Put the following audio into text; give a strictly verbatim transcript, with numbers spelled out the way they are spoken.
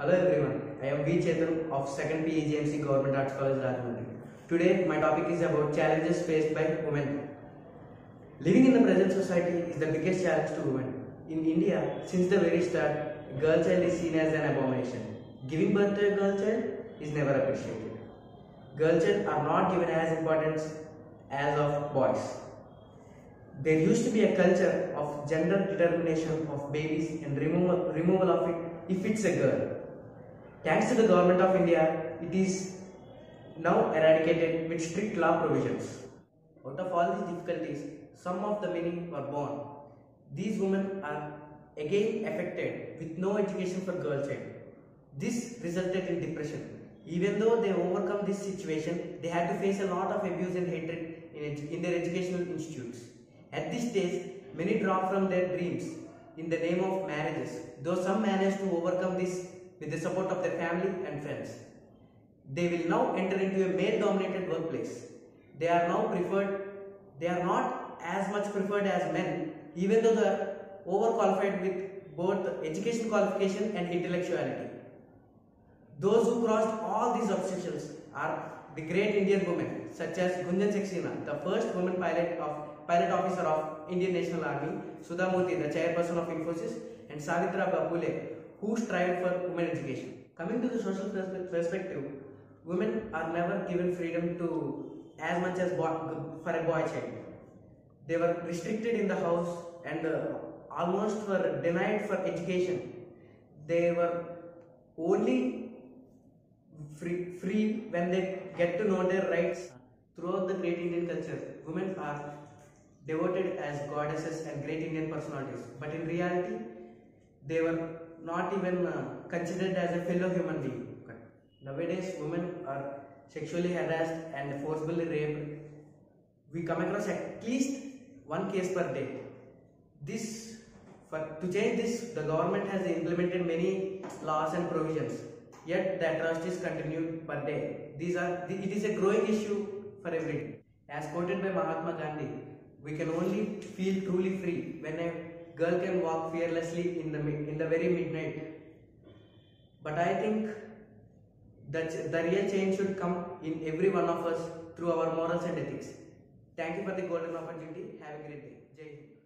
Hello everyone, I am V. Chetan of second P E G M C Government Arts College, Rajahmundry. Today my topic is about challenges faced by women. Living in the present society is the biggest challenge to women. In India, since the very start, a girl child is seen as an abomination. Giving birth to a girl child is never appreciated. Girl child are not given as importance as of boys. There used to be a culture of gender determination of babies and removal, removal of it if it's a girl. Thanks to the Government of India, it is now eradicated with strict law provisions. Out of all these difficulties, some of the many were born. These women are again affected with no education for girl child. This resulted in depression. Even though they overcome this situation, they had to face a lot of abuse and hatred in, in their educational institutes. At this stage, many drop from their dreams in the name of marriages, though some manage to overcome this with the support of their family and friends. They will now enter into a male-dominated workplace. They are now preferred, they are not as much preferred as men, even though they are overqualified with both education qualification and intellectuality. Those who crossed all these obstacles are the great Indian women, such as Gunjan Saxena, the first woman pilot of pilot officer of Indian National Army, Sudha Murthy, the chairperson of Infosys, and Savitribai Phule, who strived for women education. Coming to the social perspective, women are never given freedom to as much as boy, for a boy child. They were restricted in the house and uh, almost were denied for education. They were only free, free when they get to know their rights. Throughout the great Indian culture, women are devoted as goddesses and great Indian personalities, but in reality, they were not even uh, considered as a fellow human being. Nowadays, women are sexually harassed and forcibly raped. We come across at least one case per day. This, for, to change this, the government has implemented many laws and provisions. Yet the atrocities continue per day. These are, it is a growing issue for every day. As quoted by Mahatma Gandhi, we can only feel truly free when a girl can walk fearlessly in the in the very midnight. But I think that the real change should come in every one of us through our morals and ethics. Thank you for the golden opportunity. Have a great day. Jai Hind.